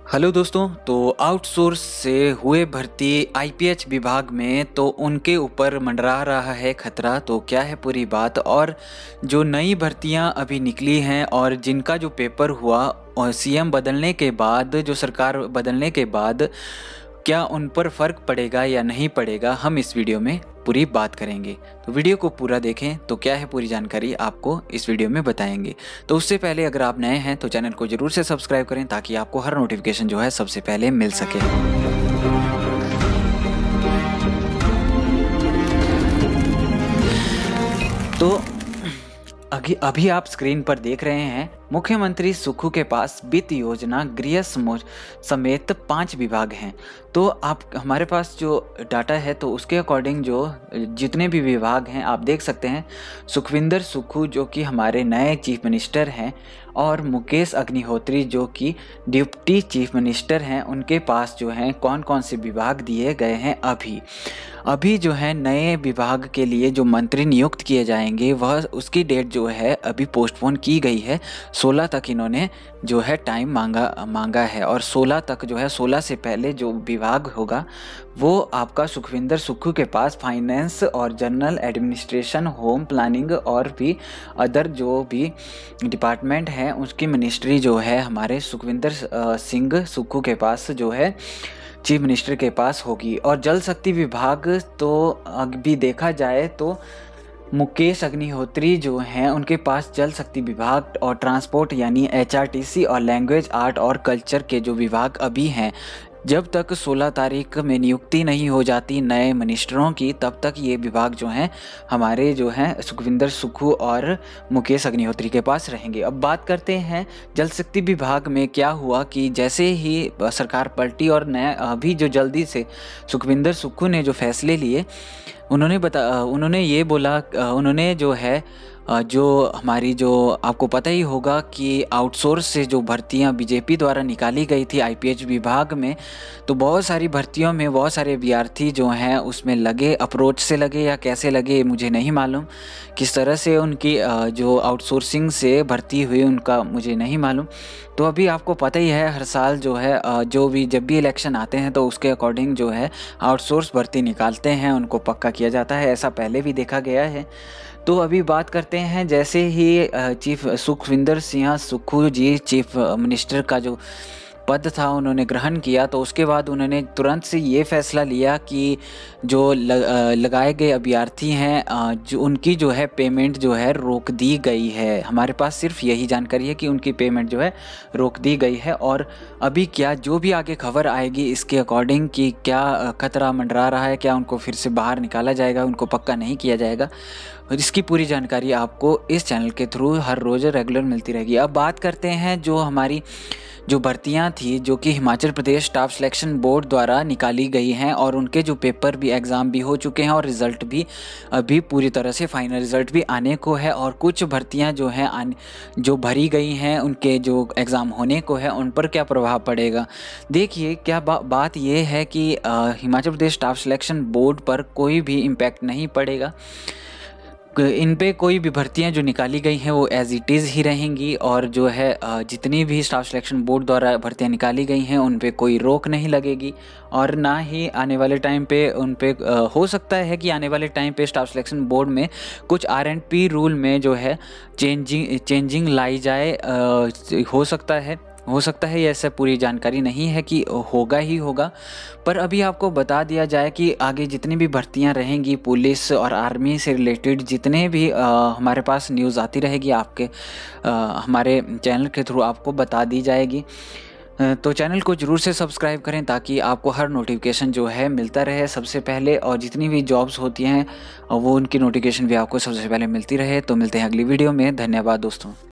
Hello दोस्तों। तो outsource से हुए भर्ती आईपीएच विभाग में तो उनके ऊपर मंडरा रहा है खतरा। तो क्या है पूरी बात, और जो नई भर्तियां अभी निकली हैं और जिनका जो पेपर हुआ और सीएम बदलने के बाद, जो सरकार बदलने के बाद क्या उन पर फ़र्क पड़ेगा या नहीं पड़ेगा, हम इस वीडियो में पूरी बात करेंगे। तो वीडियो को पूरा देखें तो क्या है पूरी जानकारी आपको इस वीडियो में बताएंगे। तो उससे पहले अगर आप नए हैं तो चैनल को ज़रूर से सब्सक्राइब करें ताकि आपको हर नोटिफिकेशन जो है सबसे पहले मिल सके। तो अभी आप स्क्रीन पर देख रहे हैं मुख्यमंत्री सुक्खू के पास वित्त योजना गृह समेत 5 विभाग हैं। तो आप हमारे पास जो डाटा है तो उसके अकॉर्डिंग जो जितने भी विभाग हैं आप देख सकते हैं। सुखविंदर सुक्खू जो कि हमारे नए चीफ मिनिस्टर हैं और मुकेश अग्निहोत्री जो कि डिप्टी चीफ मिनिस्टर हैं, उनके पास जो हैं कौन कौन से विभाग दिए गए हैं। अभी जो है नए विभाग के लिए जो मंत्री नियुक्त किए जाएंगे वह उसकी डेट जो है अभी पोस्टपोन की गई है। 16 तक इन्होंने जो है टाइम मांगा है और 16 तक जो है 16 से पहले जो विभाग होगा वो आपका सुखविंदर सुक्खू के पास फाइनेंस और जनरल एडमिनिस्ट्रेशन, होम प्लानिंग और भी अदर जो भी डिपार्टमेंट हैं उसकी मिनिस्ट्री जो है हमारे सुखविंदर सिंह सुक्खू के पास जो है चीफ मिनिस्टर के पास होगी। और जल शक्ति विभाग तो अभी देखा जाए तो मुकेश अग्निहोत्री जो हैं उनके पास जल शक्ति विभाग और ट्रांसपोर्ट यानी एचआरटीसी और लैंग्वेज, आर्ट और कल्चर के जो विभाग अभी हैं, जब तक 16 तारीख में नियुक्ति नहीं हो जाती नए मिनिस्टरों की तब तक ये विभाग जो हैं हमारे जो हैं सुखविंदर सुक्खू और मुकेश अग्निहोत्री के पास रहेंगे। अब बात करते हैं जल शक्ति विभाग में क्या हुआ कि जैसे ही सरकार पलटी और नया अभी जो जल्दी से सुखविंदर सुक्खू ने जो फैसले लिए उन्होंने ये बोला, उन्होंने जो है जो हमारी जो आपको पता ही होगा कि आउटसोर्स से जो भर्तियां बीजेपी द्वारा निकाली गई थी आईपीएच विभाग में, तो बहुत सारी भर्तियों में बहुत सारे अभ्यर्थी जो हैं उसमें लगे, अप्रोच से लगे या कैसे लगे मुझे नहीं मालूम, किस तरह से उनकी जो आउटसोर्सिंग से भर्ती हुई उनका मुझे नहीं मालूम। तो अभी आपको पता ही है हर साल जो है जब भी इलेक्शन आते हैं तो उसके अकॉर्डिंग जो है आउटसोर्स भर्ती निकालते हैं, उनको पक्का किया जाता है, ऐसा पहले भी देखा गया है। तो अभी बात करते हैं जैसे ही chief Sukhvinder Singh Sukhu ji chief minister का जो पद था उन्होंने ग्रहण किया, तो उसके बाद उन्होंने तुरंत से ये फैसला लिया कि जो लगाए गए अभ्यर्थी हैं जो उनकी जो है पेमेंट जो है रोक दी गई है। हमारे पास सिर्फ यही जानकारी है कि उनकी पेमेंट जो है रोक दी गई है। और अभी क्या जो भी आगे खबर आएगी इसके अकॉर्डिंग कि क्या खतरा मंडरा रहा है, क्या उनको फिर से बाहर निकाला जाएगा, उनको पक्का नहीं किया जाएगा, इसकी पूरी जानकारी आपको इस चैनल के थ्रू हर रोज़ रेगुलर मिलती रहेगी। अब बात करते हैं जो हमारी जो भर्तियां थी जो कि Himachal Pradesh staff selection board द्वारा निकाली गई हैं और उनके जो पेपर भी एग्ज़ाम भी हो चुके हैं और रिज़ल्ट भी अभी पूरी तरह से फाइनल रिज़ल्ट भी आने को है। और कुछ भर्तियां जो हैं जो भरी गई हैं उनके जो एग्ज़ाम होने को है उन पर क्या प्रभाव पड़ेगा। देखिए क्या बात ये है कि Himachal Pradesh staff selection board पर कोई भी इम्पैक्ट नहीं पड़ेगा। इन पे कोई भी भर्तियां जो निकाली गई हैं वो एज इट इज़ ही रहेंगी और जो है जितनी भी स्टाफ सिलेक्शन बोर्ड द्वारा भर्तियां निकाली गई हैं उन पे कोई रोक नहीं लगेगी। और ना ही आने वाले टाइम पे उन पे हो सकता है कि आने वाले टाइम पे स्टाफ सिलेक्शन बोर्ड में कुछ आरएंडपी रूल में जो है चेंजिंग लाई जाए, हो सकता है। ऐसा पूरी जानकारी नहीं है कि होगा ही होगा, पर अभी आपको बता दिया जाए कि आगे जितनी भी भर्तियां रहेंगी पुलिस और आर्मी से रिलेटेड जितने भी हमारे पास न्यूज़ आती रहेगी आपके हमारे चैनल के थ्रू आपको बता दी जाएगी। तो चैनल को ज़रूर से सब्सक्राइब करें ताकि आपको हर नोटिफिकेशन जो है मिलता रहे सबसे पहले, और जितनी भी जॉब्स होती हैं वो उनकी नोटिफिकेशन भी आपको सबसे पहले मिलती रहे। तो मिलते हैं अगली वीडियो में। धन्यवाद दोस्तों।